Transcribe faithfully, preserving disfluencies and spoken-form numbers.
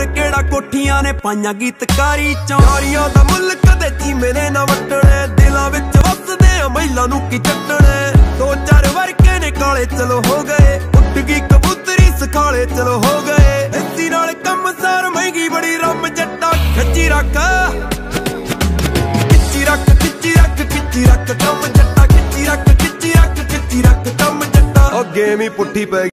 होर केड़ा कोठियां ने पाइयां गीतकारी चों। यारियां दा मुल कदे चीमे ने ना वटणे, दिलां विच वसदे आ महिलां नूं की चटणे। दो चार वर्के ने काले चलो हो गए, उठ गई कबूतरी सखाले चलो हो गए। इसी नाल कम सार महंगी बड़ी रम जट्टा खिच्ची रख खिच्ची रख खिच्ची रख खिच्ची रख कम जट्टा खिच्ची रख खिच्ची रख खिच्ची रख कम जट्टा। ओ गेम ही पुट्ठी पै